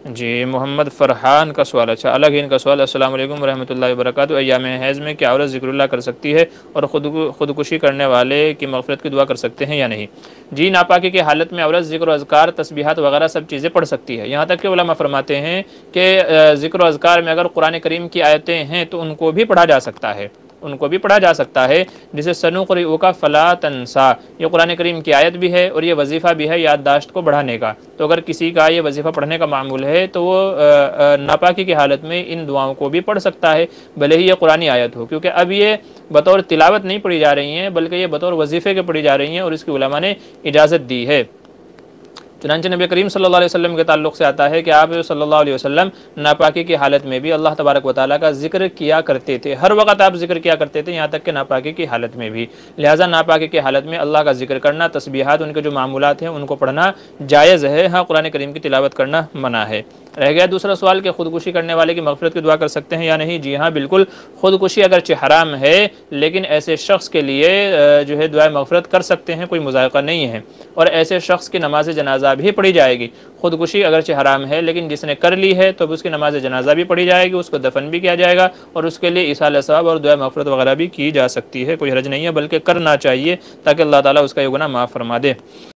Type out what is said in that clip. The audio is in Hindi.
जी, मोहम्मद फ़रहान का सवाल, अच्छा अलग ही इनका सवाल। अस्सलाम वालेकुम रहमतुल्लाहि व बरकातहू। अय्याम हैज़ में क्या औरत ज़िक्रुल्लाह कर सकती है और खुदकुशी करने वाले की मग़फ़िरत की दुआ कर सकते हैं या नहीं? जी, नापाकी की हालत में औरत ज़िक्र अज़कार, तस्बीहात वगैरह सब चीज़ें पढ़ सकती है। यहाँ तक कि उलमा फरमाते हैं कि ज़िक्र अज़कार में अगर कुरान करीम की आयतें हैं तो उनको भी पढ़ा जा सकता है, उनको भी पढ़ा जा सकता है। जिसे सनुक़रिउका फ़ला तंसा, ये कुरान करीम की आयत भी है और ये वजीफ़ा भी है याददाश्त को बढ़ाने का। तो अगर किसी का ये वजीफ़ा पढ़ने का मामूल है तो वो नापाकी की हालत में इन दुआओं को भी पढ़ सकता है, भले ही ये कुरानी आयत हो, क्योंकि अब ये बतौर तिलावत नहीं पढ़ी जा रही हैं बल्कि ये बतौर वजीफ़े के पढ़ी जा रही हैं और इसकी उलमा ने इजाज़त दी है। चुनांचे नबी करीम सल्लल्लाहु अलैहि वसल्लम के ताल्लुक़ से आता है कि आप सल्लल्लाहु अलैहि वसल्लम नापाकी की हालत में भी अल्लाह तबारक व तआला का जिक्र किया करते थे, हर वक्त आप जिक्र किया करते थे, यहाँ तक कि नापाकी की हालत में भी। लिहाजा नापाकी की हालत में अल्लाह का जिक्र करना, तस्बीहात, उनके जो मामूलात हैं उनको पढ़ना जायज़ है। हाँ, कुरान करीम की तिलावत करना मना है। रह गया दूसरा सवाल कि खुदकुशी करने वाले की मग़फ़िरत की दुआ कर सकते हैं या नहीं। जी हाँ, बिल्कुल। खुदकुशी अगरचे हराम है लेकिन ऐसे शख्स के लिए जो है दुआए मग़फ़िरत कर सकते हैं, कोई मुज़ायक़ा नहीं है, और ऐसे शख्स की नमाज जनाजा भी पढ़ी जाएगी। खुदकुशी अगरचे हराम है लेकिन जिसने कर ली है तो उसकी नमाज जनाजा भी पढ़ी जाएगी, उसको दफन भी किया जाएगा और उसके लिए इसाल सवाब और दुआ मग़फ़िरत वगैरह भी की जा सकती है। कोई हर्ज नहीं है, बल्कि करना चाहिए ताकि अल्लाह ताला उसका ये गुनाह माफ़ फरमा दे।